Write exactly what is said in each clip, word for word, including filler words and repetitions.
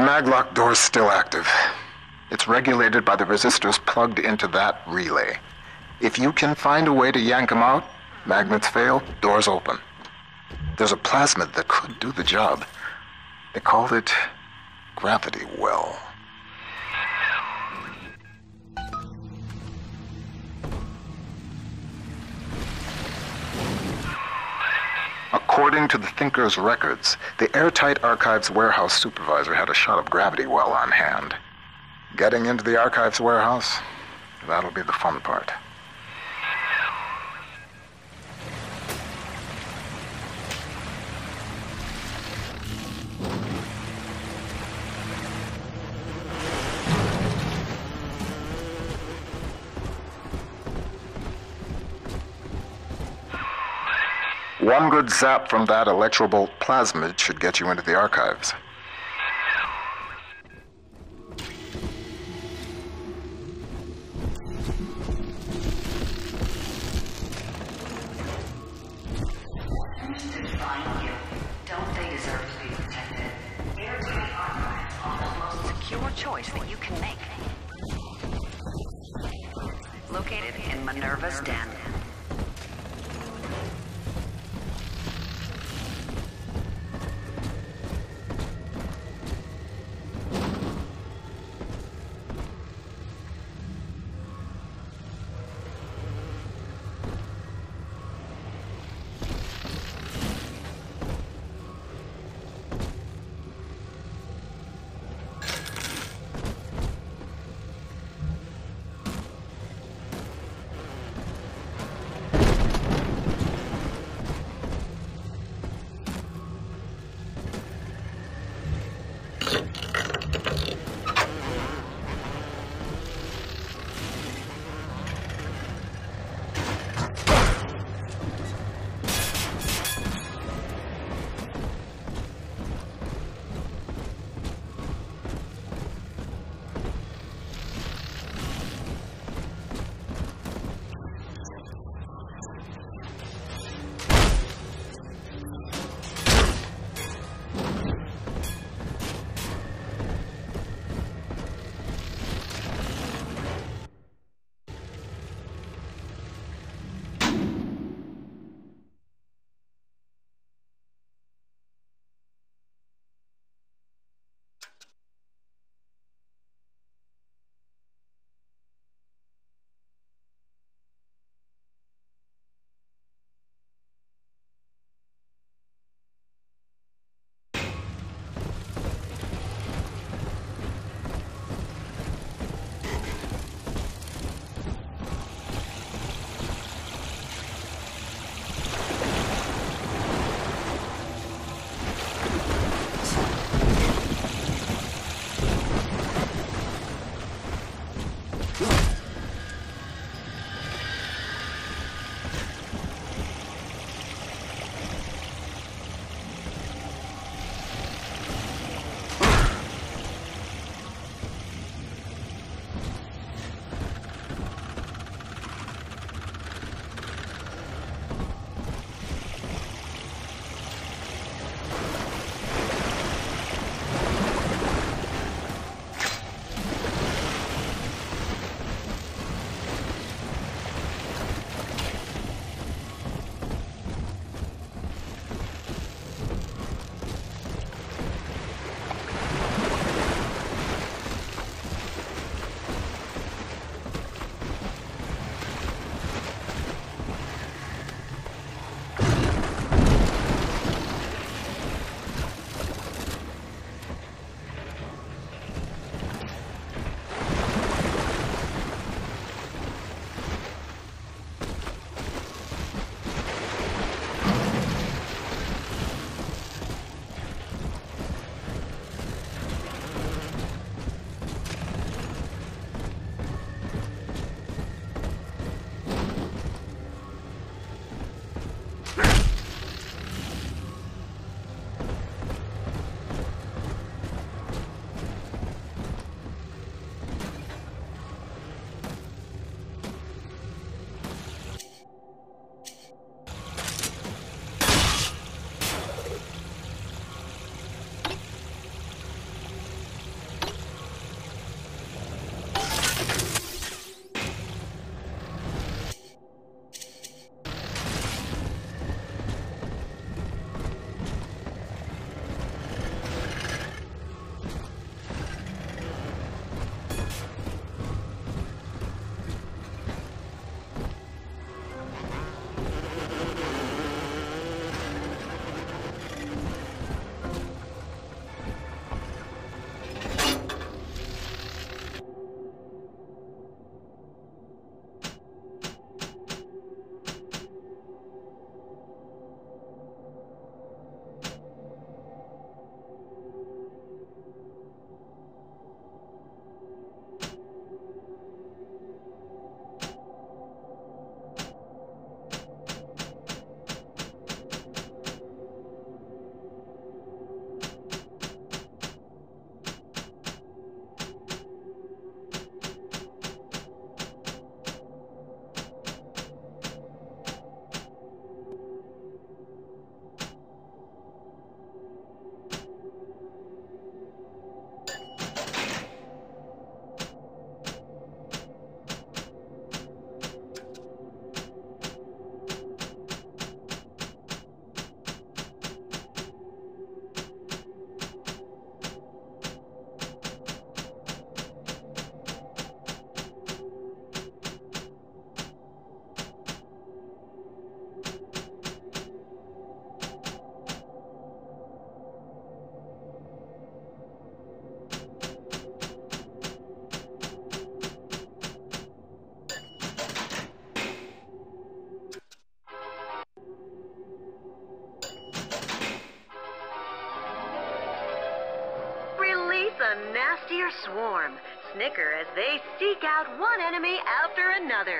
maglock door's still active. It's regulated by the resistors plugged into that relay. If you can find a way to yank them out, magnets fail, doors open. There's a plasmid that could do the job. They called it Gravity Well. According to the Thinker's records, the Airtight Archives warehouse supervisor had a shot of Gravity Well on hand. Getting into the archives warehouse, that'll be the fun part. One good zap from that electrobolt plasmid should get you into the archives. Don't they deserve to be protected? Airtight Archives offers the most secure choice that you can make. Located in Minerva's Den. swarm, snicker as they seek out one enemy after another.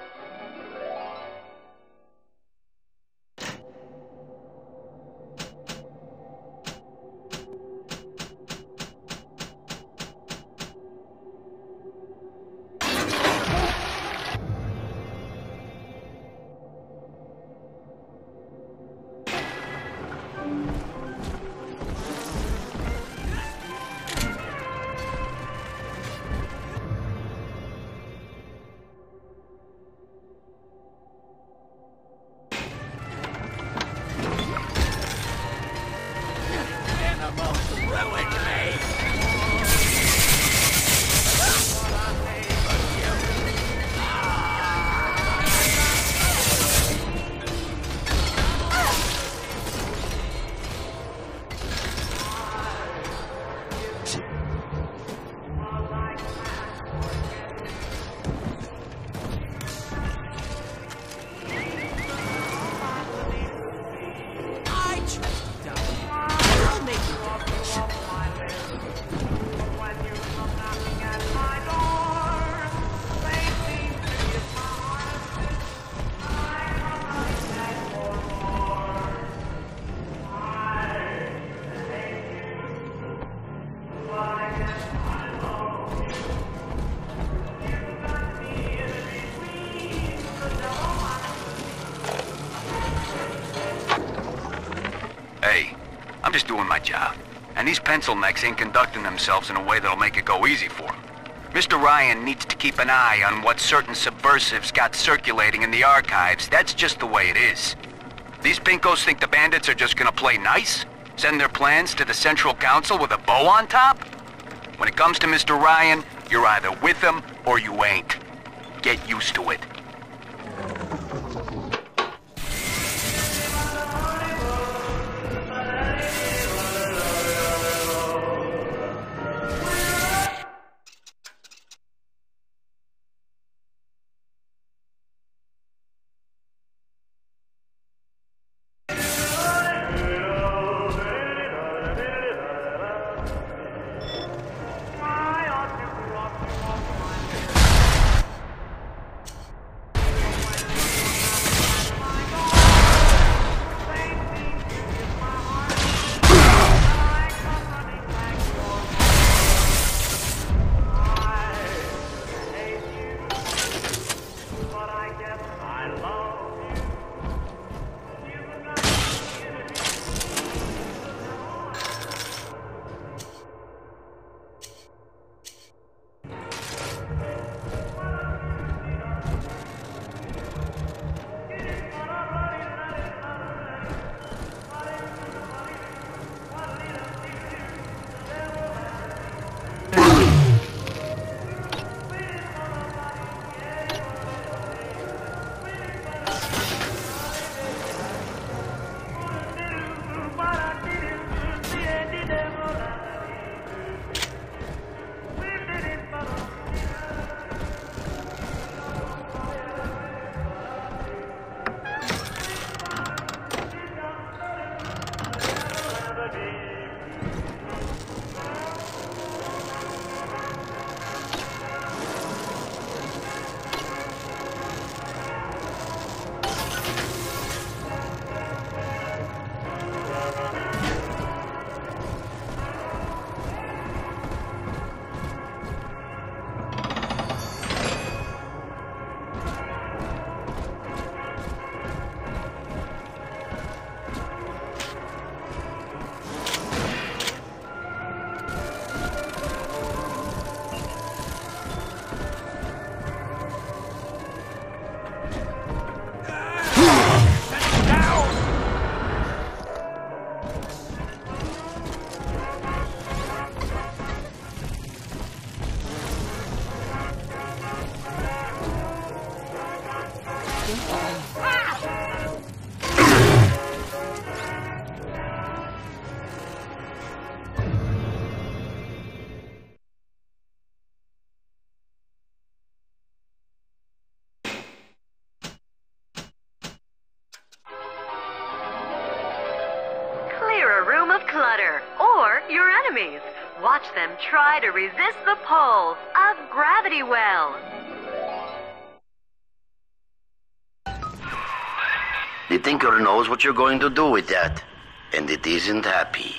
Hey, I'm just doing my job. And these pencil necks ain't conducting themselves in a way that'll make it go easy for them. Mister Ryan needs to keep an eye on what certain subversives got circulating in the archives. That's just the way it is. These pinkos think the bandits are just gonna play nice? Send their plans to the Central Council with a bow on top? When it comes to Mister Ryan, you're either with him or you ain't. Get used to it. Clear a room of clutter, or Your enemies. Watch them try to resist the pull of gravity well. The Tinker knows what you're going to do with that, and it isn't happy.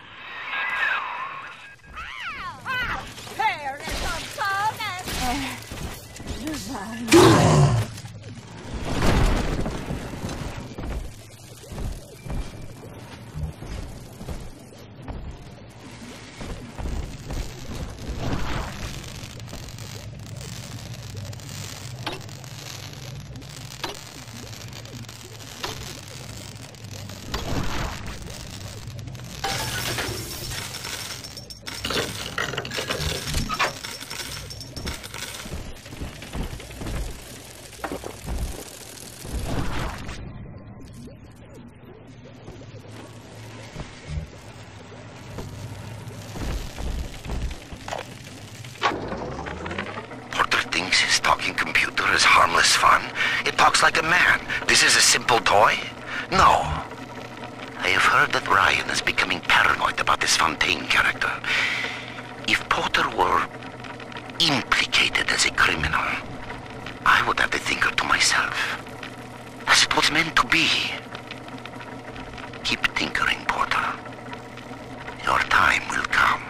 Harmless fun. It talks like a man. This is a simple toy? No. I have heard that Ryan is becoming paranoid about this Fontaine character. If Porter were implicated as a criminal, I would have the Tinker to myself. As it was meant to be. Keep tinkering, Porter. Your time will come.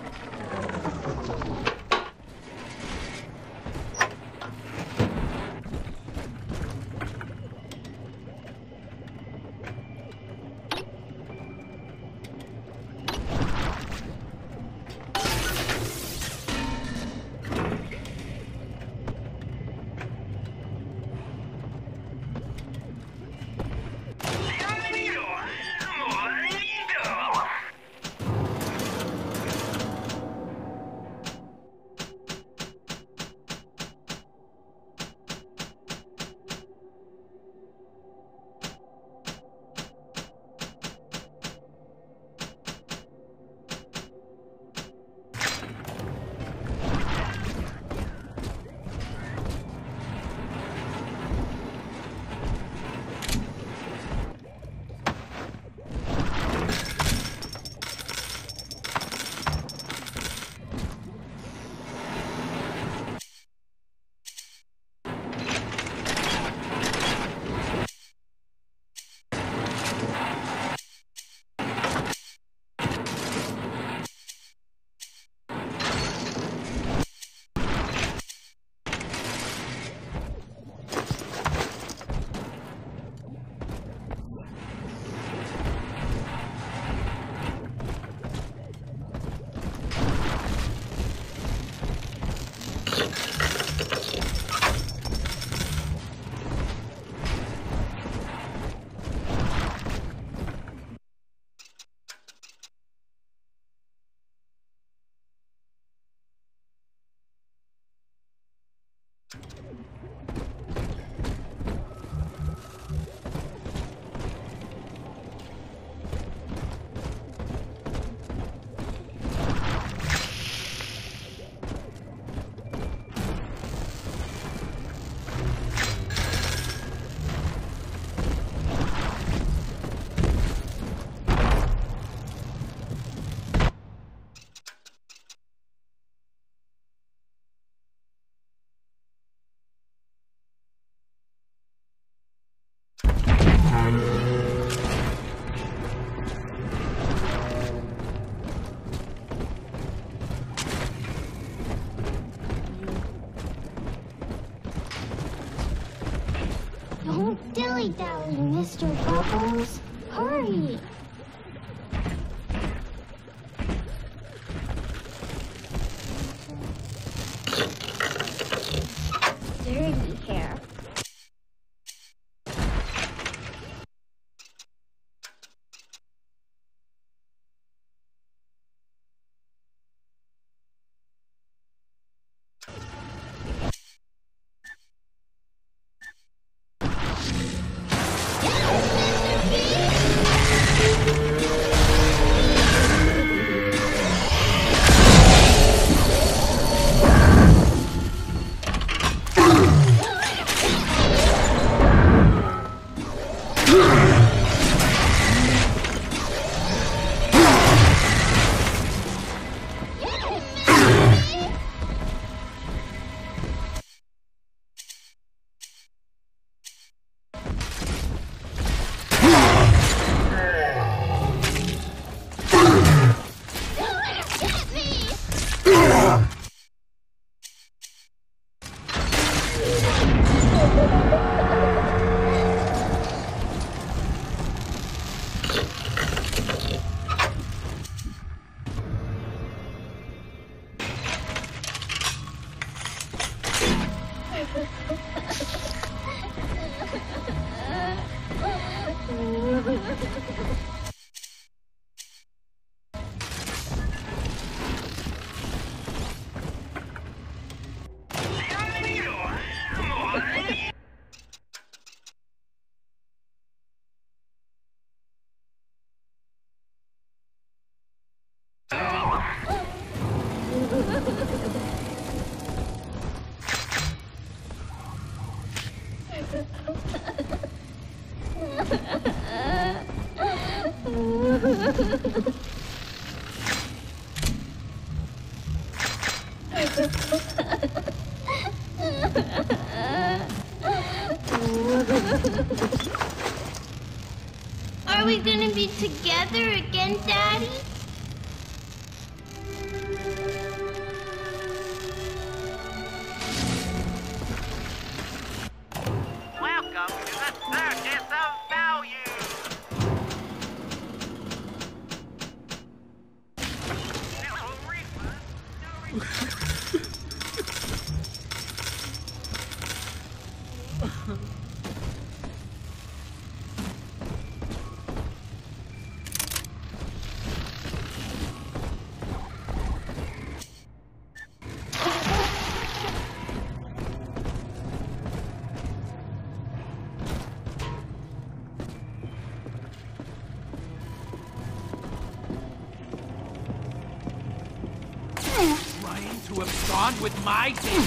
Don't dilly-dally, Mister Bubbles. Hurry! Dirty hair. Are we gonna be together again, Daddy? Welcome to the Circus of Value! No refund, no refund. Trying to abscond with my team.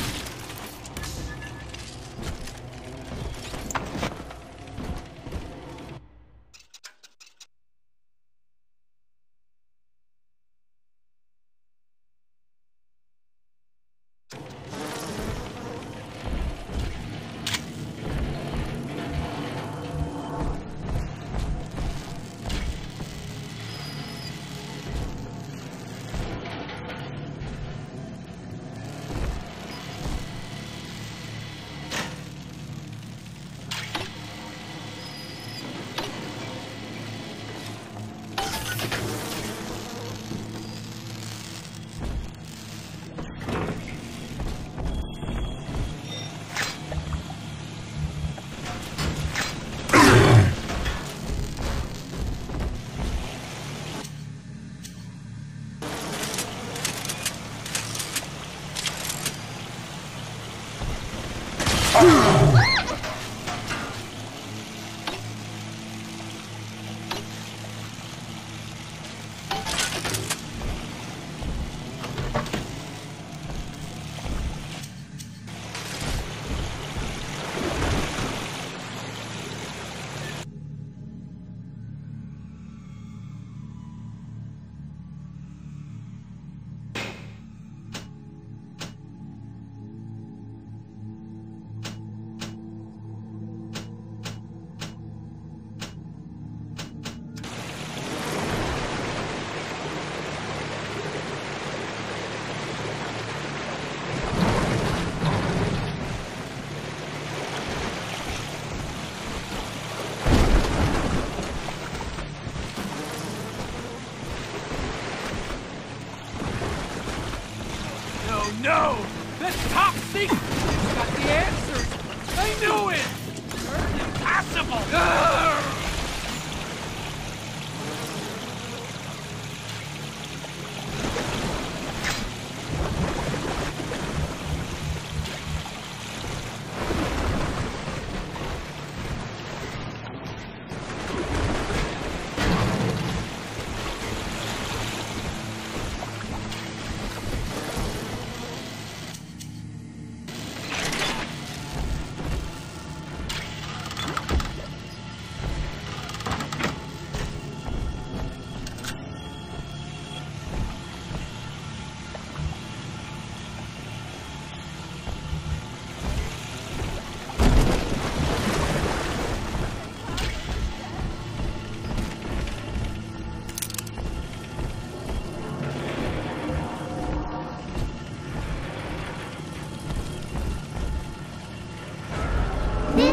No! The top secret! It's got the answers! I knew it! You're impossible! Urgh!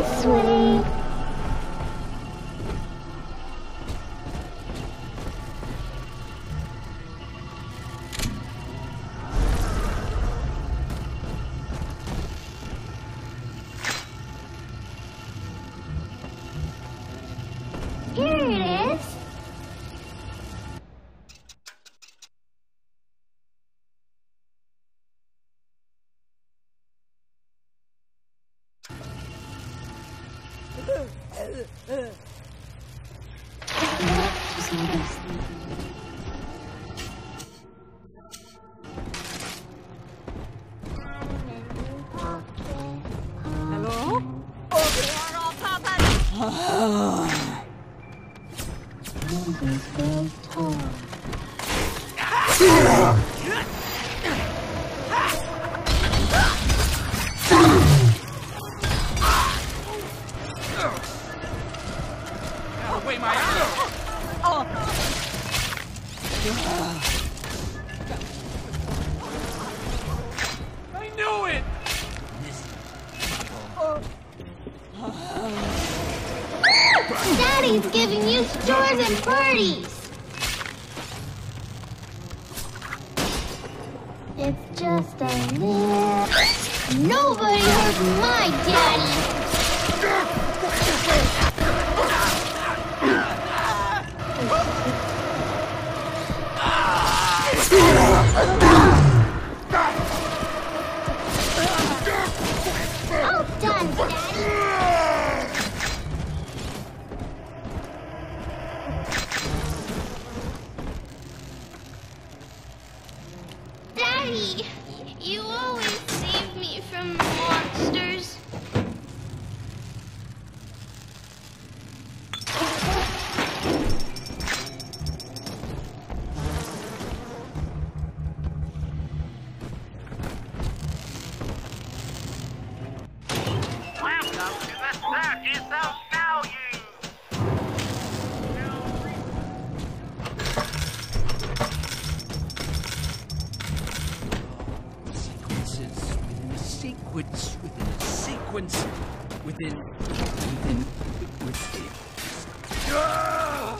This way. Here it is. Hello? Get away my arrow! I knew it! Daddy's giving you stores and parties. It's just a little... Nobody hurt my daddy. All done, Daddy. Daddy, you always save me from monsters. Welcome to the Circus of Value! Sequences within a sequence within a sequence within within within. Ah!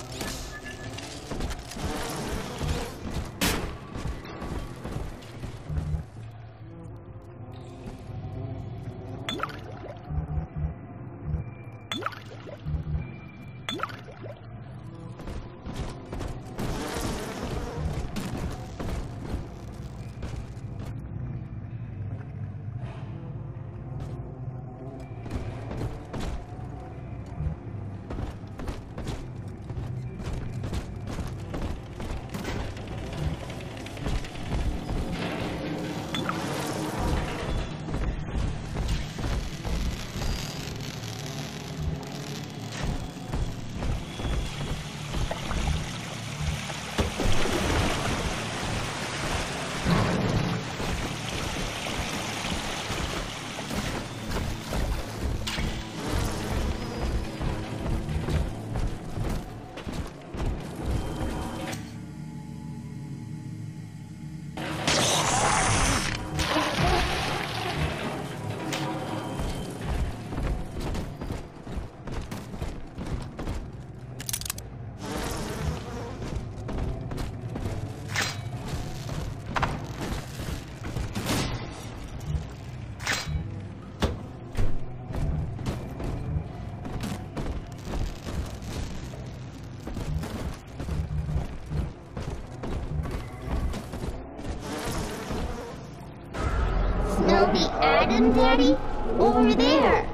Snowy Adam, Daddy? Over there.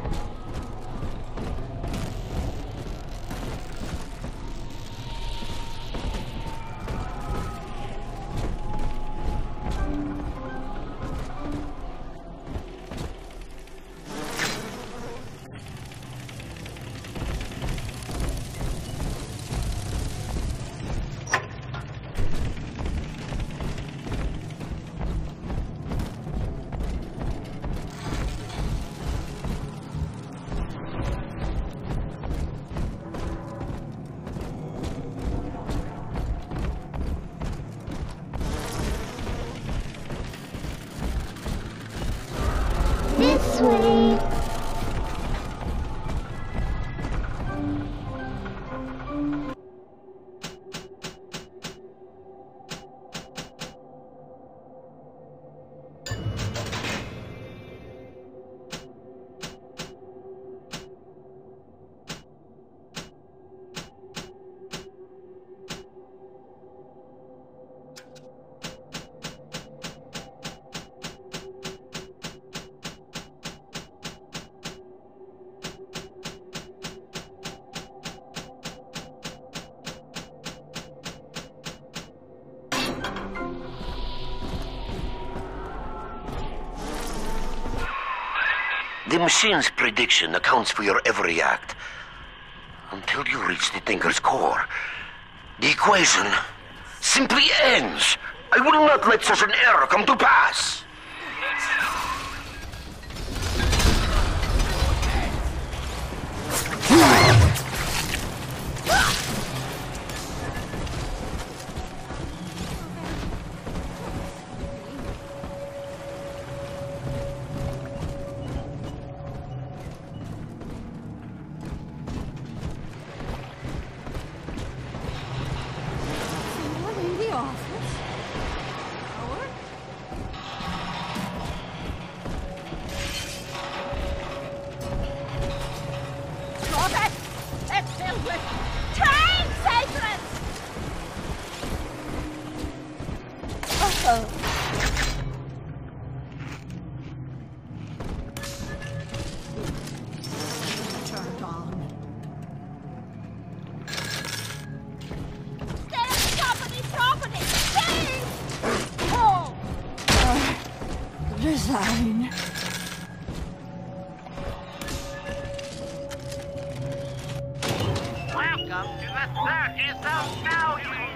This way. The machine's prediction accounts for your every act. Until you reach the Thinker's core, the equation simply ends. I will not let such an error come to pass. Resign. Welcome to the circus of value.